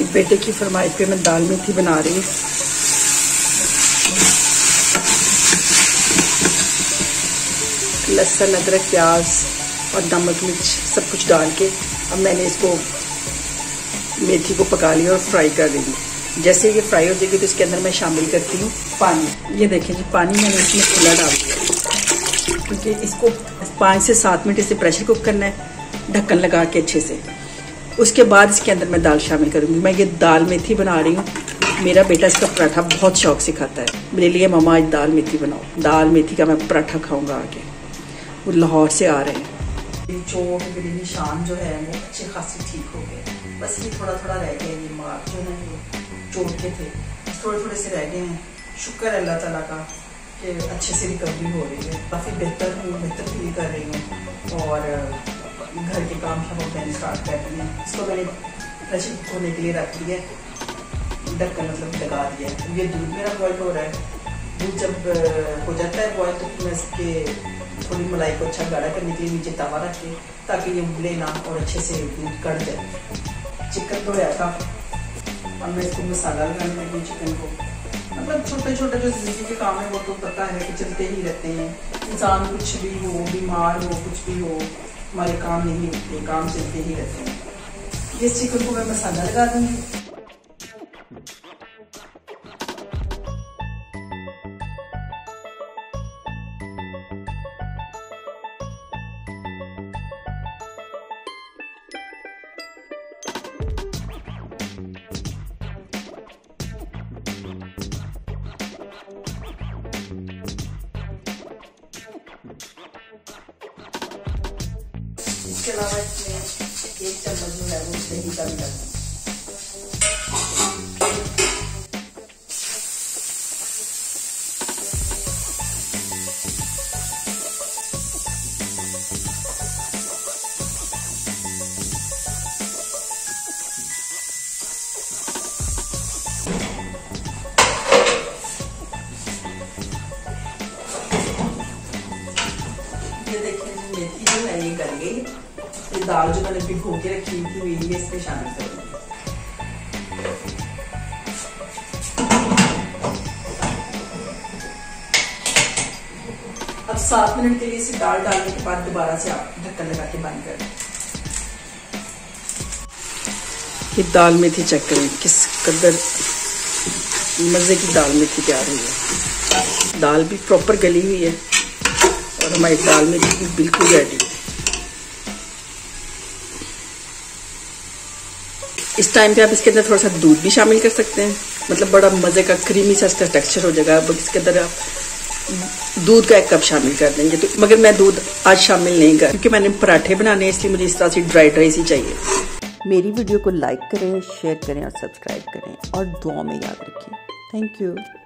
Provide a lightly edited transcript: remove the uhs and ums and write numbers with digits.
बेटे की फरमाइश पे मैं दाल मेथी बना रही हूँ। लहसुन, अदरक, प्याज और नमक मिर्च सब कुछ डाल के अब मैंने इसको मेथी को पका लिया और फ्राई कर रही हूँ। जैसे ये फ्राई हो जाएगी तो इसके अंदर मैं शामिल करती हूँ पानी। ये देखें जी, पानी मैंने इसमें खुला डाल दिया क्योंकि इसको 5 से 7 मिनट इसे प्रेशर कुक करना है, ढक्कन लगा के अच्छे से। उसके बाद इसके अंदर मैं दाल शामिल करूँगी। मैं ये दाल मेथी बना रही हूँ। मेरा बेटा इसका पराठा बहुत शौक से खाता है। मेरे लिए मम्मा आज दाल मेथी बनाओ। दाल मेथी का मैं पराठा खाऊंगा आगे। वो लाहौर से आ रहे हैं। चोट, मेरे निशान जो है वो अच्छे खासे ठीक हो गए। बस ये थोड़ा थोड़ा रह गया, ये मार्क जो है वो चोट के थे, थोड़े थोड़े से रह गए हैं। शुक्र है अल्लाह ताला का कि अच्छे से रिकवरी हो रही है। काफ़ी बेहतर हूँ, बेहतर फील कर रही हूँ। और घर के काम सब मैंने स्टार्ट कर दिए हैं। इसको मैंने प्रेशर कुक होने के लिए रख दिया, ढक्कन मतलब लगा दिया। ये दूध मेरा बॉयल हो रहा है। दूध जब हो जाता है बॉयल तो मैं इसके थोड़ी मलाई को अच्छा गाढ़ा करने के लिए नीचे तवा रख के, ताकि ये उबले ना और अच्छे से दूध कट जाए। चिकन धोया था, अब मैं इसको मसाला लगाने लगी चिकन को। मतलब छोटे छोटे जो जिंदगी के काम है वो तो पता है कि चलते ही रहते हैं। इंसान कुछ भी हो, बीमार हो, कुछ भी हो, हमारे काम नहीं रुकते, काम चलते ही रहते हैं। इस चिकन को मैं मसाला लगा दूंगी। इसके अलावा इसमें 1 चम्मच जो है वो दही का भी डालूंगी। ये देखिए मेथी जो है ये गल गई। ये दाल जो मैंने भिगो के रखी हुई है इसमें शामिल करूंगी। अब 7 मिनट के लिए इसे दाल डालने के बाद दोबारा से आप ढक्कन लगा के बंद कर दें। ये दाल मेथी चेक करें किस कदर मजे की दाल मेथी तैयार हुई है। दाल भी प्रॉपर गली हुई है और हमारी दाल मेथी भी बिल्कुल रेडी है। इस टाइम पे आप इसके अंदर थोड़ा सा दूध भी शामिल कर सकते हैं। मतलब बड़ा मजे का क्रीमी सा इसका टेक्सचर हो जाएगा। अब इसके अंदर आप दूध का 1 कप शामिल कर देंगे तो, मगर मैं दूध आज शामिल नहीं कर क्योंकि मैंने पराठे बनाने हैं, इसलिए मुझे इस तरह से ड्राई सी चाहिए। मेरी वीडियो को लाइक करें, शेयर करें और सब्सक्राइब करें और दुआ में याद रखें। Thank you.